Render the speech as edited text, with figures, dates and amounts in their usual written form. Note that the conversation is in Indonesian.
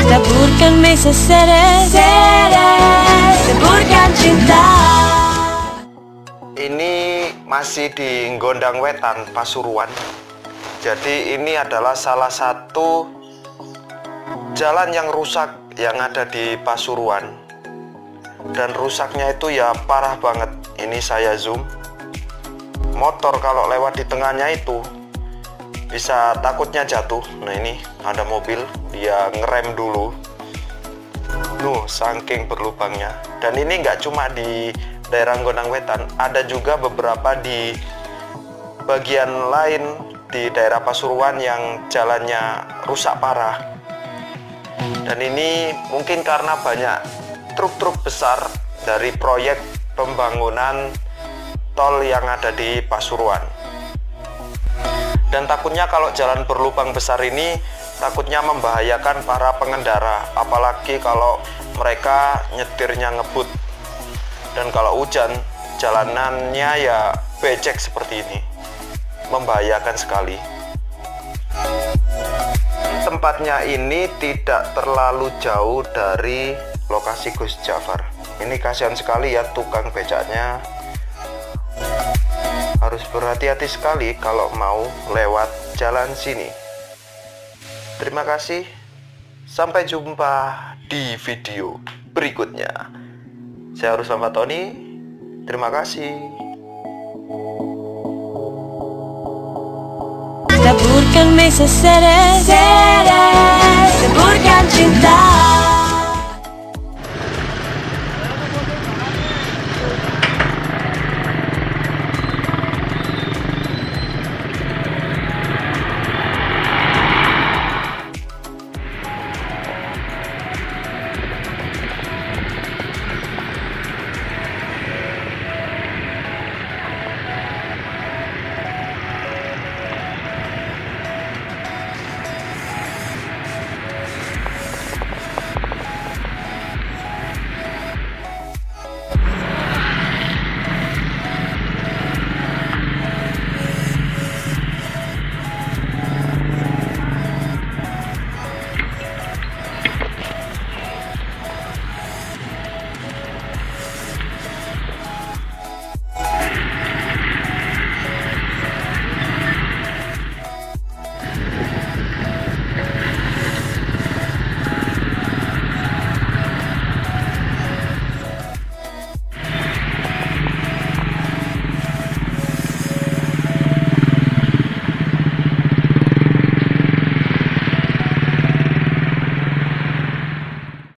Taburkan mesa seres, taburkan cinta. Ini masih di Gondang Wetan, Pasuruan. Jadi ini adalah salah satu jalan yang rusak yang ada di Pasuruan. Dan rusaknya itu ya parah banget. Ini saya zoom. Motor kalau lewat di tengahnya itu bisa takutnya jatuh. Nah ini ada mobil, dia ngerem dulu. Saking berlubangnya. Dan ini nggak cuma di daerah Gondang Wetan, ada juga beberapa di bagian lain di daerah Pasuruan yang jalannya rusak parah. Dan ini mungkin karena banyak truk-truk besar dari proyek pembangunan tol yang ada di Pasuruan. Dan takutnya kalau jalan berlubang besar ini takutnya membahayakan para pengendara, apalagi kalau mereka nyetirnya ngebut. Dan kalau hujan, jalanannya ya becek seperti ini, membahayakan sekali. Tempatnya ini tidak terlalu jauh dari lokasi Gus Jafar. Ini kasihan sekali ya tukang becaknya. Harus berhati-hati sekali kalau mau lewat jalan sini. Terima kasih. Sampai jumpa di video berikutnya. Saya Ruslan Fatoni. Terima kasih. Taburkan mesa seres, taburkan